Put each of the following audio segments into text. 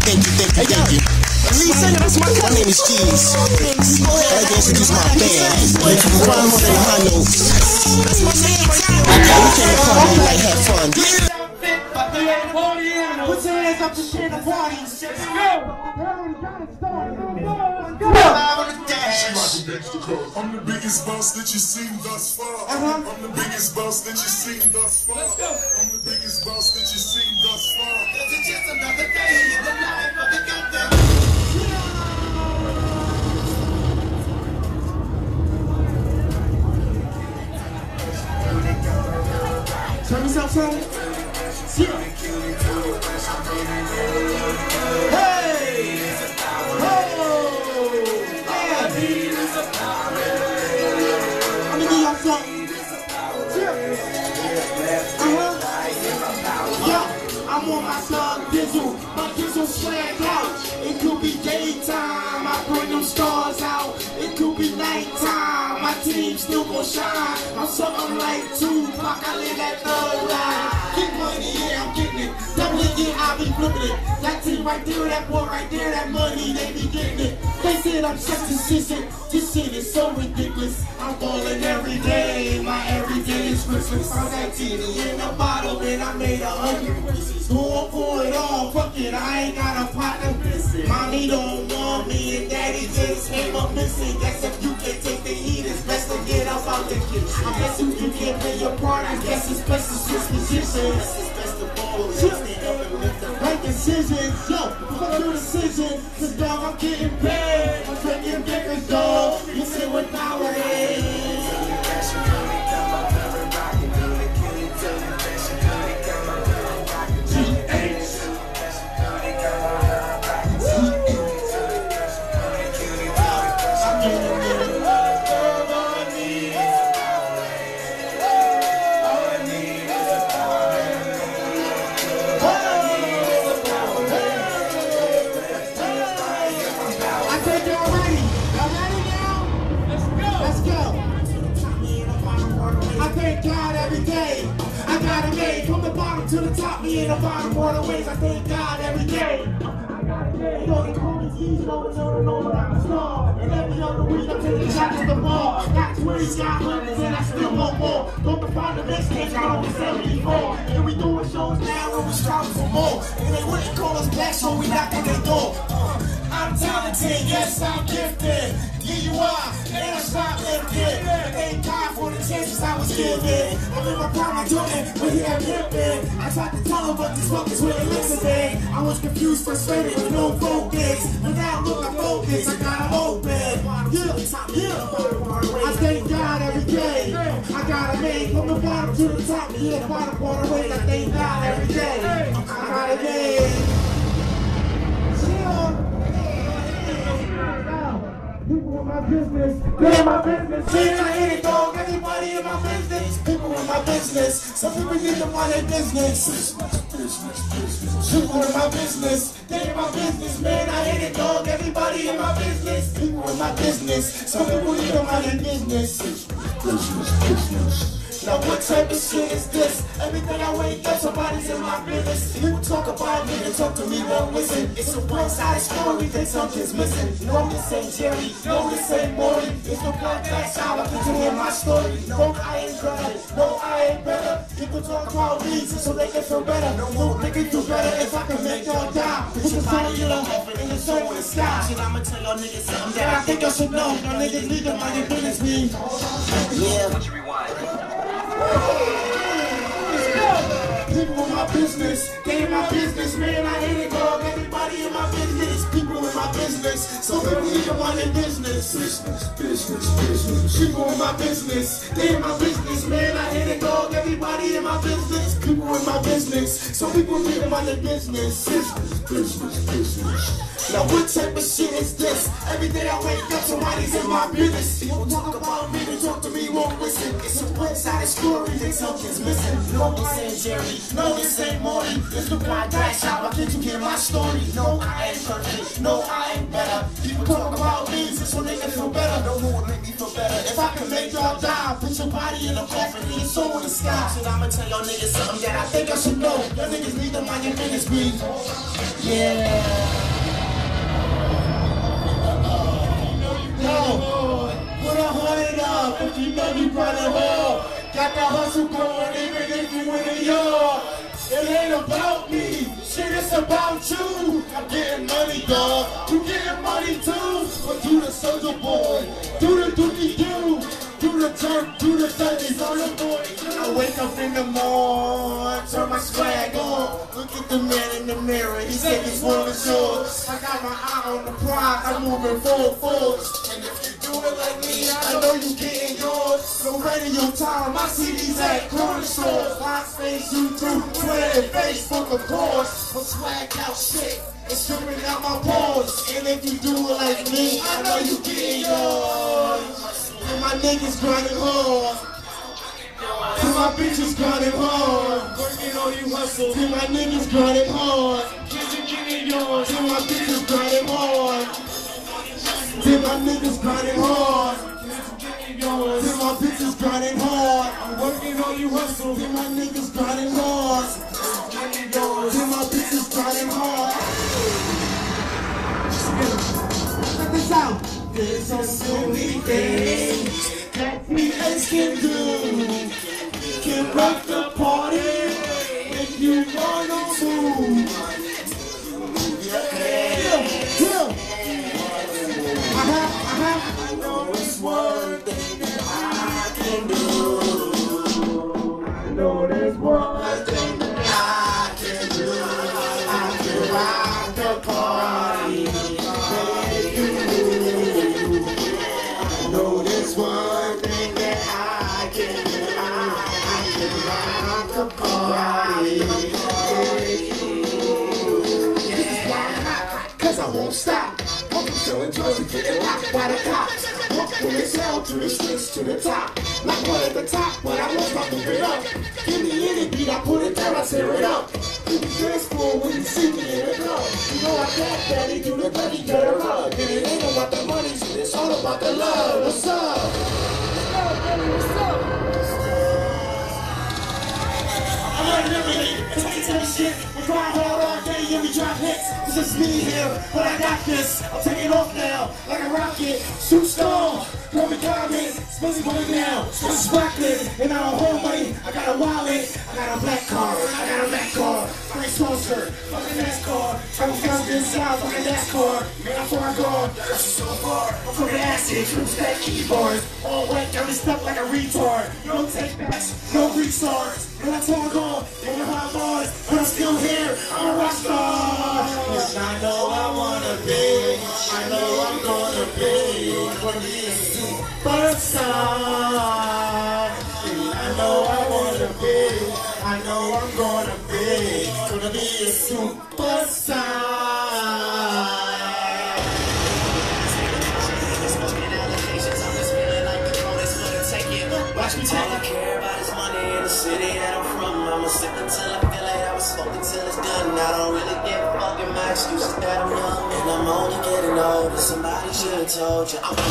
Thank you. My name is Cheese. I'd like to introduce my band. Rhyme on the high notes. We came to party like have fun. Put your hands up to share the party. Let's go. I'm the biggest boss that you've seen thus far. I'm the biggest boss that you've seen thus far. I'm the biggest boss that you've seen thus far. It's just another day in the life of the goddamn. Turn this up, son. Yeah. Hey! I'm on my son Dizzle, my Dizzle swag out. It could be daytime, I bring them stars out. It could be nighttime, my team still gon' shine. I'm something like Tupac, I live that thug life. Get money, yeah, I'm getting it. Double it, yeah, I be flipping it. That team right there, that boy right there, that money, they be getting it. They said I'm such a sissy. This shit is so ridiculous. I'm balling every day, my everyday is Christmas. I'm that TV in a bottle, and I made 100 pieces. Going for it all, fuck it, I ain't got a partner missing. Mommy don't want me, and daddy just came up missing. Guess if you can't take the heat, it's best to get up out the kitchen. I guess if you can't play your part, I guess it's best to switch positions. It's best to ball, stand up and lift the right decisions. Yo, fuck your decision, cause dog, I'm getting paid. I'm taking bigger, dog. You see what power is. To the top, me in the bottom waterways. I thank God every day. I got a day. Know they call me G's, know that I'm a star. And every other week I'm taking shots at the ball. Got 20s, got hundreds, and I still want more. Don't define the next case, I don't 74. And we doing shows now and we striving for more. And they wouldn't call us black, so we knock on their door. I'm talented, yes I'm gifted. Yeah, you are, and I'm shoplifting. Thank God for the chances I was given. I'm in my prime, I'm doing it, but here I'm limping. I tried to tell them, but these fuckers wouldn't listen. I was confused, frustrated, with no focus. But now look, I'm focused, I got them open. Yeah. I thank God every day. I got a name from the bottom to the top. Yeah, the bottom waterways, I thank God every day. I got a name. People in my business, they're in my business. Yeah, I hit it, dog. Everybody in my business. People in my business. Some people need to mind their business. People in my business, they in my business. Man, I hit it, dog. Everybody in my business. People in my business. Some people need to mind their business. Business. Now what type of shit is this? Everything I wake up, somebody's in my business. People talk about me, they talk to me, won't listen. It's a one-sided story, they something's missing. No, this ain't Jerry, no, this ain't Maury. It's no black shower, I can hear my story. No, I ain't better, no, I ain't better. People talk about me, so they can feel better. No, they can do better if I can make y'all die. Put your fire in the heaven and your soul in the sky. Shit, I'ma tell y'all niggas something that I think y'all should know. Y'all niggas need to mind your business, me. Yeah. People in my business, they in my business, man, I hate it, dog. Everybody in my business, people in my business, so people need to mind their business. Business. People in my business, they in my business, man, I hate it, dog. Everybody in my business, people in my business, so people need to mind their business. Business. Now what type of shit is this? Every day I wake up, somebody's in my business. People talk about me, they talk to me, won't listen. It's a one-sided story, they something's missing. No, this ain't Jerry, no, this ain't Morty. It's the black shop, I can't you hear my story? No, I ain't perfect, no, I ain't better. People talk about me, just so they can feel better. No more would make me feel better. If I can make y'all die, put your body in a coffin and your soul in the sky. Shit, I'ma tell y'all niggas something that I think I should know. Y'all niggas need to mind your business, me. Yeah. put 100 up if you know you running hard. Got the hustle going even if you in the yard. It ain't about me, shit, it's about you. I'm getting money, dog. You getting money too. But do the soldier boy, do the dookie do. Do the jerk, do the 30s on the boy. I wake up in the morning, turn my swag on. Look at the man in the mirror, he said this world is yours. I got my eye on the prize, I'm moving full force. And if you do it like me, I know you getting yours. No radio time, I see these at corner stores. MySpace, YouTube, Twitter, and Facebook, of course. I'm swag out shit, it's dripping out my pores. And if you do it like me, I know you getting yours. And my niggas grinding hard. And my bitches grinding hard. Working on you hustle. And my niggas grinding hard. Kids are getting yours. And my bitches grinding hard. And my niggas grinding hard. And my bitches grinding hard. I'm working on you hustle. And my niggas grinding hard. And my bitches grinding hard. Check this out. There's so many things that we can do. Can rock the party if you wanna move. Yeah. I know it's one thing that I can do. I know there's one thing that I can do. I can rock the party. One thing that I can do, I can rock the party. This is why I'm hot, cause I won't stop. I'm selling drugs and getting locked by the cops. Walk from the cell to the streets to the top. Not one at the top, but I won't stop moving up. Give me any beat, I put it down, I tear it up. You be graceful when you see me in the club. You know I got daddy, do the dirty, get a rub. And it ain't about the money, it's all about the love. What's up? What's up? I'm ready to take it to the shit. We grind hard all day and we drop hits. It's just me here, but I got this. I'm taking off now, like a rocket. Shoot star, call me Carmen. Supposed to going down, it's Rockland. And I don't hold money, I got a wallet. I got a black car, I got a Mac car. Free sponsor, fucking NASCAR. Travel fast inside, fucking NASCAR. Man, I'm far gone, that's so far. I'm fucking acid, trips that keyboard. All wet, dirty stuff like a retard. No take backs, no restarts. And that's all gone, they know how bars. But I'm still here, I'm a rock star. Yes, I know I wanna be. I know I'm gonna be. Gonna be a superstar. I know I wanna be. I know I'm gonna be. Gonna be a superstar. Watch me take. All I care about is money in the city that I'm from. I'ma sip until I feel like I was smoking till it's done. I don't really give a fuck in my excuses that I'm young. And I'm only getting older. Somebody should've told you I'm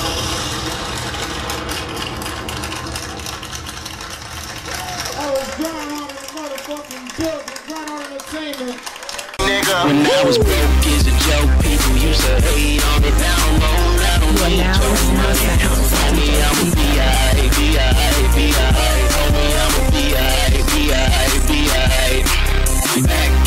I was John on the motherfucking building, John on entertainment. When I was broke as a joke, people used to hate on it. Now I'm old, I don't need your money. Homie, I'm a B.I., B.I., B.I. Homie, I'm a B.I., B.I., B.I. Back